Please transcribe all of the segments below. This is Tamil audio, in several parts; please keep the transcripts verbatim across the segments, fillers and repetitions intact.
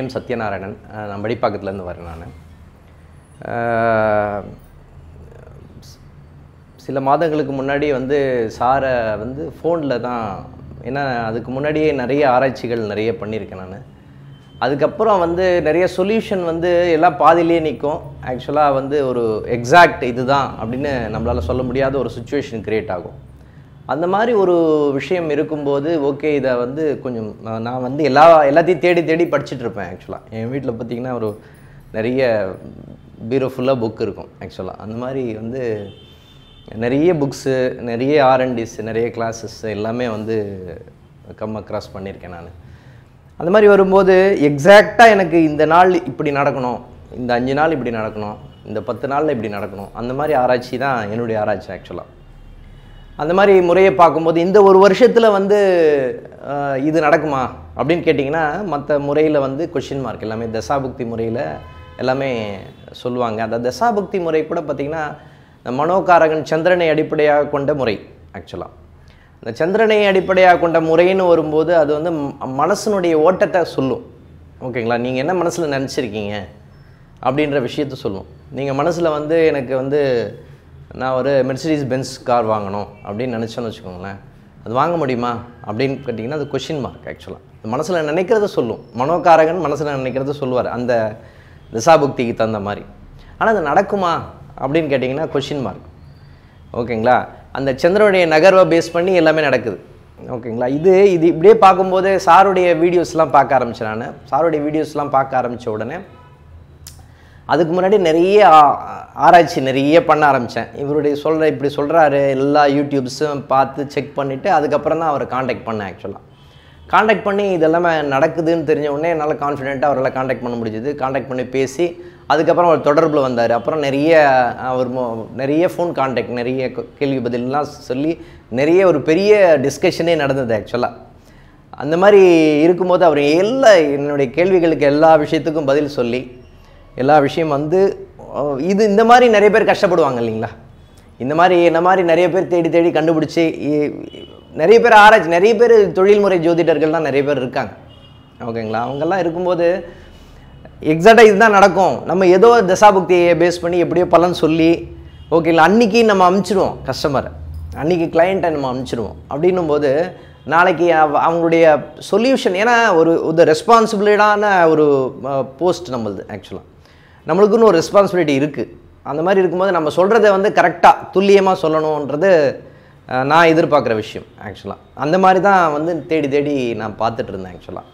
நேம் சத்யநாராயணன். நான் மடிப்பாக்கத்துலேருந்து வரேன். நான் சில மாதங்களுக்கு முன்னாடி வந்து சாரை வந்து ஃபோனில் தான், ஏன்னா அதுக்கு முன்னாடியே நிறைய ஆராய்ச்சிகள் நிறைய பண்ணியிருக்கேன் நான். அதுக்கப்புறம் வந்து நிறைய சொல்யூஷன் வந்து எல்லாம் பாதியிலே நிற்கும். ஆக்சுவலாக வந்து ஒரு எக்ஸாக்ட் இதுதான் அப்படின்னு நம்மளால் சொல்ல முடியாத ஒரு சுச்சுவேஷன் க்ரியேட் ஆகும். அந்த மாதிரி ஒரு விஷயம் இருக்கும்போது ஓகே, இதை வந்து கொஞ்சம் நான் வந்து எல்லா எல்லாத்தையும் தேடி தேடி படிச்சுட்டு இருப்பேன். ஆக்சுவலாக என் வீட்டில் பார்த்திங்கன்னா ஒரு நிறைய பீரோ ஃபுல்லாக புக் இருக்கும். ஆக்சுவலாக அந்த மாதிரி வந்து நிறைய புக்ஸு, நிறைய ஆர்என்டிஸ், நிறைய கிளாஸஸ் எல்லாமே வந்து கம் அக்ராஸ் பண்ணியிருக்கேன் நான். அந்த மாதிரி வரும்போது எக்ஸாக்டாக எனக்கு இந்த நாள் இப்படி நடக்கணும், இந்த அஞ்சு நாள் இப்படி நடக்கணும், இந்த பத்து நாளில் இப்படி நடக்கணும், அந்த மாதிரி ஆராய்ச்சி தான் என்னுடைய ஆராய்ச்சி. ஆக்சுவலாக அந்த மாதிரி முறையை பார்க்கும்போது இந்த ஒரு வருஷத்தில் வந்து இது நடக்குமா அப்படின்னு கேட்டிங்கன்னா மற்ற முறையில் வந்து கொஷின் மார்க். எல்லாமே தசாபுக்தி முறையில் எல்லாமே சொல்லுவாங்க. அந்த தசாபுக்தி முறை கூட பார்த்திங்கன்னா மனோகாரகன் சந்திரனை அடிப்படையாக கொண்ட முறை. ஆக்சுவலாக இந்த சந்திரனை அடிப்படையாக கொண்ட முறைன்னு வரும்போது அது வந்து மனசனுடைய ஓட்டத்தை சொல்லும். ஓகேங்களா, நீங்கள் என்ன மனசில் நினச்சிருக்கீங்க அப்படின்ற விஷயத்த சொல்லும். நீங்கள் மனசில் வந்து எனக்கு வந்து நான் ஒரு மெர்சிடிஸ் பென்ஸ் கார் வாங்கணும் அப்படின்னு நினச்சோன்னு வச்சுக்கோங்களேன், அது வாங்க முடியுமா அப்படின்னு கேட்டிங்கன்னா அது கொஷின் மார்க். ஆக்சுவலாக மனசில் நினைக்கிறத சொல்லும். மனோகாரகன் மனசில் நினைக்கிறத சொல்லுவார் அந்த திசாபுக்திக்கு தகுந்த மாதிரி. ஆனால் அது நடக்குமா அப்படின்னு கேட்டிங்கன்னா கொஷின் மார்க். ஓகேங்களா, அந்த சந்திரனுடைய நகர்வை பேஸ் பண்ணி எல்லாமே நடக்குது. ஓகேங்களா, இது இது இப்படியே பார்க்கும்போது சாருடைய வீடியோஸ்லாம் பார்க்க ஆரம்பித்தேன். நான் சாருடைய வீடியோஸ்லாம் பார்க்க ஆரம்பித்த உடனே அதுக்கு முன்னாடி நிறைய ஆராய்ச்சி நிறைய பண்ண ஆரம்பித்தேன். இவருடைய சொல்கிற இப்படி சொல்கிறாரு எல்லா யூடியூப்ஸும் பார்த்து செக் பண்ணிவிட்டு அதுக்கப்புறம் தான் அவரை காண்டாக்ட் பண்ணேன். ஆக்சுவலாக காண்டாக்ட் பண்ணி இதெல்லாமே நடக்குதுன்னு தெரிஞ்ச உடனே என்னால் கான்ஃபிடென்ட்டாக அவரெல்லாம் காண்டாக்ட் பண்ண முடிஞ்சுது. காண்டாக்ட் பண்ணி பேசி அதுக்கப்புறம் அவர் தொடர்பில் வந்தார். அப்புறம் நிறைய அவர் நிறைய ஃபோன் காண்டாக்ட், நிறைய கேள்வி பதிலெலாம் சொல்லி நிறைய ஒரு பெரிய டிஸ்கஷனே நடந்தது. ஆக்சுவலாக அந்த மாதிரி இருக்கும்போது அவர் எல்லா என்னுடைய கேள்விகளுக்கு எல்லா விஷயத்துக்கும் பதில் சொல்லி எல்லா விஷயம் வந்து இது இந்த மாதிரி நிறைய பேர் கஷ்டப்படுவாங்க இல்லைங்களா. இந்த மாதிரி என்ன மாதிரி நிறைய பேர் தேடி தேடி கண்டுபிடிச்சி நிறைய பேர் ஆராய்ச்சி, நிறைய பேர் தொழில்முறை ஜோதிடர்கள் தான் நிறைய பேர் இருக்காங்க. ஓகேங்களா, அவங்கெல்லாம் இருக்கும்போது எக்ஸாக்டாக இதுதான் நடக்கும், நம்ம ஏதோ தசாபுக்தியை பேஸ் பண்ணி எப்படியோ பலன் சொல்லி ஓகேங்களா அன்றைக்கி நம்ம அமுச்சிடுவோம் கஸ்டமரை, அன்றைக்கி கிளைண்ட்டை நம்ம அமுச்சிடுவோம். அப்படின்னும் போது நாளைக்கு அவங்களுடைய சொல்யூஷன், ஏன்னா ஒரு ஒரு ரெஸ்பான்சிபிலிட்டான ஒரு போஸ்ட் நம்மளுது. ஆக்சுவலாக நம்மளுக்குன்னு ஒரு ரெஸ்பான்சிபிலிட்டி இருக்குது. அந்த மாதிரி இருக்கும்போது நம்ம சொல்கிறத வந்து கரெக்டாக துல்லியமாக சொல்லணுன்றது நான் எதிர்பார்க்குற விஷயம். ஆக்சுவலாக அந்த மாதிரி தான் வந்து தேடி தேடி நான் பார்த்துட்டு இருந்தேன். ஆக்சுவலாக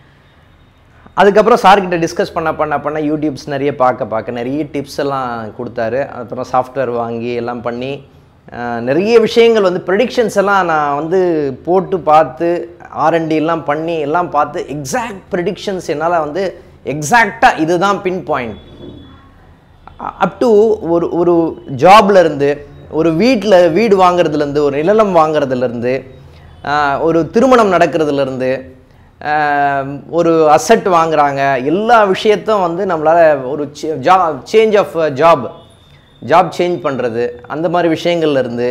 அதுக்கப்புறம் சார்கிட்ட டிஸ்கஸ் பண்ண பண்ண பண்ண யூடியூப்ஸ் நிறைய பார்க்க பார்க்க நிறைய டிப்ஸ் எல்லாம் கொடுத்தாரு. அப்புறம் சாஃப்ட்வேர் வாங்கி எல்லாம் பண்ணி நிறைய விஷயங்கள் வந்து ப்ரெடிக்ஷன்ஸ் எல்லாம் நான் வந்து போட்டு பார்த்து ஆர்என்டி எல்லாம் பண்ணி எல்லாம் பார்த்து எக்ஸாக்ட் ப்ரெடிக்ஷன்ஸ் என்னால் வந்து எக்ஸாக்டாக இதுதான் பின் பாயிண்ட் அப் டு ஒரு ஒரு ஜாப்லேருந்து, ஒரு வீட்டில் வீடு வாங்கிறதுலேருந்து, ஒரு நிலம் வாங்கிறதுலேருந்து, ஒரு திருமணம் நடக்கிறதுலேருந்து, ஒரு அசெட் வாங்குகிறாங்க, எல்லா விஷயத்தும் வந்து நம்மளால் ஒரு ஜா change of job job change பண்ணுறது அந்த மாதிரி விஷயங்கள்லேருந்து,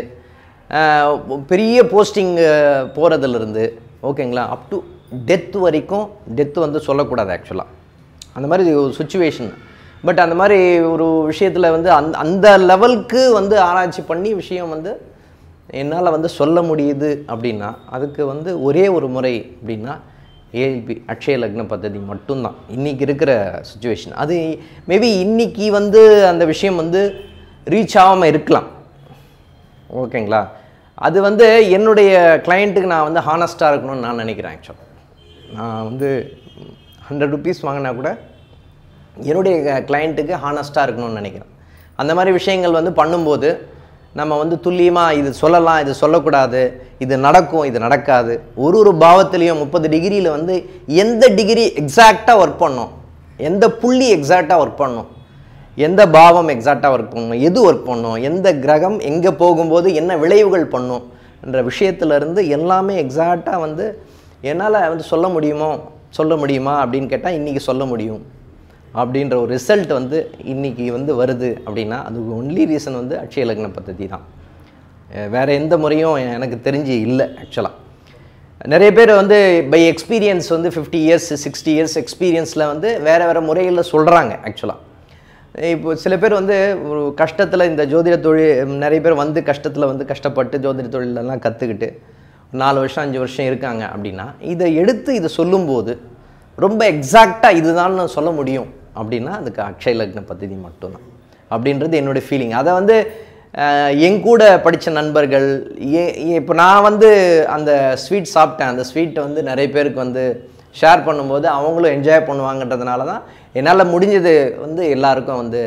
பெரிய போஸ்டிங் போகிறதுலேருந்து ஓகேங்களா அப் டு டெத் வரைக்கும். டெத்து வந்து சொல்லக்கூடாது ஆக்சுவலாக அந்த மாதிரி ஒரு சுச்சுவேஷன். பட் அந்த மாதிரி ஒரு விஷயத்தில் வந்து அந்த அந்த லெவலுக்கு வந்து ஆராய்ச்சி பண்ணி விஷயம் வந்து என்னால் வந்து சொல்ல முடியுது. அப்படின்னா அதுக்கு வந்து ஒரே ஒரு முறை அப்படின்னா ஏஎல்பி அட்சய லக்ன பத்ததி மட்டும்தான் இன்றைக்கி இருக்கிற சுச்சுவேஷன். அது மேபி இன்றைக்கி வந்து அந்த விஷயம் வந்து ரீச் ஆகாமல் இருக்கலாம். ஓகேங்களா, அது வந்து என்னுடைய கிளைண்ட்டுக்கு நான் வந்து ஹானஸ்ட்டாக இருக்கணும்னு நான் நினைக்கிறேன். ஆக்சுவலாக நான் வந்து ஹண்ட்ரட் ருபீஸ் வாங்கினா கூட என்னுடைய கிளைண்ட்டுக்கு ஹானஸ்ட்டாக இருக்கணும்னு நினைக்கிறேன். அந்த மாதிரி விஷயங்கள் வந்து பண்ணும்போது நம்ம வந்து துல்லியமாக இது சொல்லலாம், இது சொல்லக்கூடாது, இது நடக்கும், இது நடக்காது. ஒரு ஒரு பாவத்துலேயும் முப்பது டிகிரியில் வந்து எந்த டிகிரி எக்ஸாக்டாக ஒர்க் பண்ணணும், எந்த புள்ளி எக்ஸாக்டாக ஒர்க் பண்ணணும், எந்த பாவம் எக்ஸாக்டாக ஒர்க் பண்ணணும், எது ஒர்க் பண்ணணும், எந்த கிரகம் எங்கே போகும்போது என்ன விளைவுகள் பண்ணும் என்ற விஷயத்துலேருந்து எல்லாமே எக்ஸாக்டாக வந்து என்னால் வந்து சொல்ல முடியுமோ சொல்ல முடியுமா அப்படின்னு கேட்டால் இன்றைக்கி சொல்ல முடியும் அப்படின்ற ஒரு ரிசல்ட் வந்து இன்றைக்கி வந்து வருது. அப்படின்னா அதுக்கு ஒன்லி ரீசன் வந்து அட்சய லக்ன பத்ததி தான். வேறு எந்த முறையும் எனக்கு தெரிஞ்சு இல்லை. ஆக்சுவலாக நிறைய பேர் வந்து பை எக்ஸ்பீரியன்ஸ் வந்து ஃபிஃப்டி இயர்ஸ் சிக்ஸ்டி இயர்ஸ் எக்ஸ்பீரியன்ஸில் வந்து வேறு வேறு முறைகளில் சொல்கிறாங்க. ஆக்சுவலாக இப்போ சில பேர் வந்து ஒரு கஷ்டத்தில் இந்த ஜோதிட தொழில் நிறைய பேர் வந்து கஷ்டத்தில் வந்து கஷ்டப்பட்டு ஜோதிட தொழிலெல்லாம் கற்றுக்கிட்டு நாலு வருஷம் அஞ்சு வருஷம் இருக்காங்க அப்படின்னா இதை எடுத்து இதை சொல்லும்போது ரொம்ப எக்ஸாக்டாக இதுதான் சொல்ல முடியும் அப்படின்னா அதுக்கு அக்ஷய லக்ன பத்ததி மட்டும்தான் அப்படின்றது என்னுடைய ஃபீலிங். அதை வந்து என் கூட படித்த நண்பர்கள் ஏ இப்போ நான் வந்து அந்த ஸ்வீட் சாப்பிட்டேன், அந்த ஸ்வீட்டை வந்து நிறைய பேருக்கு வந்து ஷேர் பண்ணும்போது அவங்களும் என்ஜாய் பண்ணுவாங்கன்றதுனால தான் என்னால் முடிஞ்சது வந்து எல்லாருக்கும் வந்து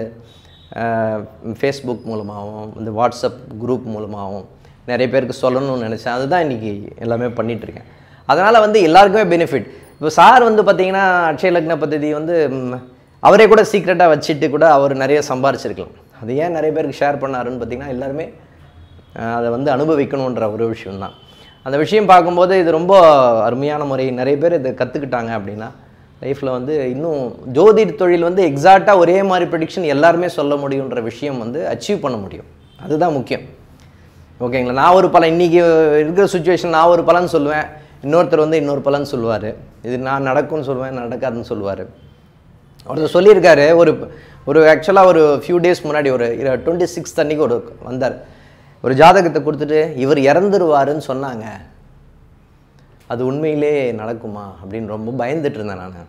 ஃபேஸ்புக் மூலமாகவும் இந்த வாட்ஸ்அப் குரூப் மூலமாகவும் நிறைய பேருக்கு சொல்லணும்னு நினச்சேன். அதுதான் இன்றைக்கி எல்லாமே பண்ணிகிட்ருக்கேன். அதனால் வந்து எல்லாருக்குமே பெனிஃபிட். இப்போ சார் வந்து பார்த்திங்கன்னா அக்ஷய லக்ன பத்ததி வந்து அவரே கூட சீக்ரெட்டாக வச்சுட்டு கூட அவர் நிறைய சம்பாரிச்சிருக்கலாம். அது ஏன் நிறைய பேருக்கு ஷேர் பண்ணாருன்னு பார்த்திங்கன்னா எல்லாருமே அதை வந்து அனுபவிக்கணுன்ற ஒரு விஷயம்தான். அந்த விஷயம் பார்க்கும்போது இது ரொம்ப அருமையான முறை. நிறைய பேர் இதை கற்றுக்கிட்டாங்க அப்படின்னா லைஃப்பில் வந்து இன்னும் ஜோதிட தொழில் வந்து எக்ஸாக்டாக ஒரே மாதிரி ப்ரெடிக்ஷன் எல்லாருமே சொல்ல முடியுன்ற விஷயம் வந்து அச்சீவ் பண்ண முடியும். அதுதான் முக்கியம். ஓகேங்களா? நான் ஒரு பலன் இன்றைக்கி இருக்கிற சுச்சுவேஷன் நான் ஒரு பலன் சொல்லுவேன், இன்னொருத்தர் வந்து இன்னொரு பலன் சொல்லுவார். இது நான் நடக்கும்னு சொல்லுவேன், நடக்காதுன்னு சொல்லுவார். ஒருத்தர் சொல்லியிருக்காரு, ஒரு ஒரு ஆக்சுவலாக ஒரு ஃபியூ டேஸ் முன்னாடி ஒரு டுவெண்ட்டி சிக்ஸ்த் அன்றைக்கி ஒரு வந்தார். ஒரு ஜாதகத்தை கொடுத்துட்டு இவர் இறந்துருவாருன்னு சொன்னாங்க, அது உண்மையிலே நடக்குமா அப்படின்னு ரொம்ப பயந்துட்டு இருந்தேன். நான்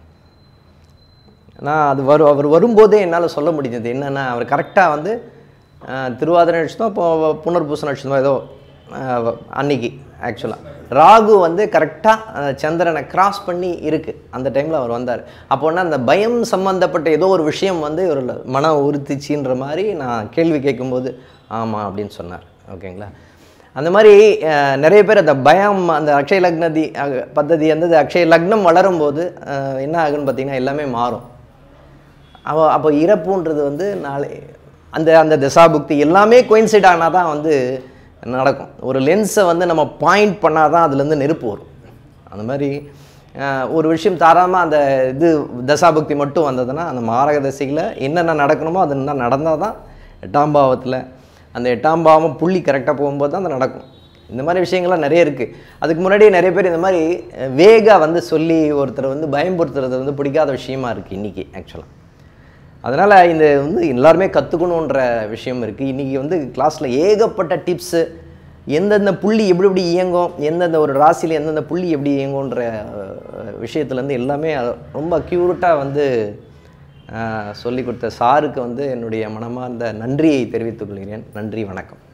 நான் அது வரும் அவர் வரும்போதே என்னால் சொல்ல முடிஞ்சது என்னென்னா, அவர் கரெக்டாக வந்து திருவாதிரை நட்சத்திரம் இப்போ புனர்பூச நட்சத்திரம் ஏதோ அன்னைக்கு ஆக்சுவலாக ராகு வந்து கரெக்டாக சந்திரனை கிராஸ் பண்ணி இருக்குது. அந்த டைமில் அவர் வந்தார். அப்போன்னா அந்த பயம் சம்மந்தப்பட்ட ஏதோ ஒரு விஷயம் வந்து ஒரு மன உறுத்திச்சின்ற மாதிரி நான் கேள்வி கேட்கும்போது ஆமாம் அப்படின்னு சொன்னார். ஓகேங்களா? அந்த மாதிரி நிறைய பேர் அந்த பயம் அந்த அக்ஷய லக்னதி பத்ததி வந்து அக்ஷய லக்னம் வளரும்போது என்ன ஆகுன்னு பார்த்திங்கன்னா எல்லாமே மாறும். அவ அப்போ இறப்புன்றது வந்து நாளை அந்த அந்த தசாபுக்தி எல்லாமே கோயின்சைட் ஆனால் தான் வந்து நடக்கும். ஒரு லென்ஸை வந்து நம்ம பாயிண்ட் பண்ணால் தான் அதுலேருந்து நெருப்பு வரும். அந்த மாதிரி ஒரு விஷயம் தாராளமாக அந்த இது தசாபுக்தி மட்டும் வந்ததுன்னா அந்த மாரக தசையில் என்னென்ன நடக்கணுமோ அது என்ன நடந்தால் தான் எட்டாம் பாவத்தில் அந்த எட்டாம் பாவம் புள்ளி கரெக்டாக போகும்போது தான் அது நடக்கும். இந்த மாதிரி விஷயங்கள்லாம் நிறைய இருக்குது. அதுக்கு முன்னாடியே நிறைய பேர் இந்த மாதிரி வேகா வந்து சொல்லி ஒருத்தர் வந்து பயம்படுத்துறது வந்து பிடிக்காத விஷயமா இருக்குது இன்றைக்கி ஆக்சுவலாக. அதனால் இந்த வந்து எல்லாருமே கற்றுக்கணுன்ற விஷயம் இருக்குது. இன்றைக்கி வந்து கிளாஸில் ஏகப்பட்ட டிப்ஸு, எந்தெந்த புள்ளி எப்படி எப்படி இயங்கும், எந்தெந்த ஒரு ராசியில் எந்தெந்த புள்ளி எப்படி இயங்குன்ற விஷயத்துலேருந்து எல்லாமே ரொம்ப அக்யூரேட்டாக வந்து சொல்லி கொடுத்த சாருக்கு வந்து என்னுடைய மனமார்ந்த நன்றியை தெரிவித்துக் கொள்கிறேன். நன்றி, வணக்கம்.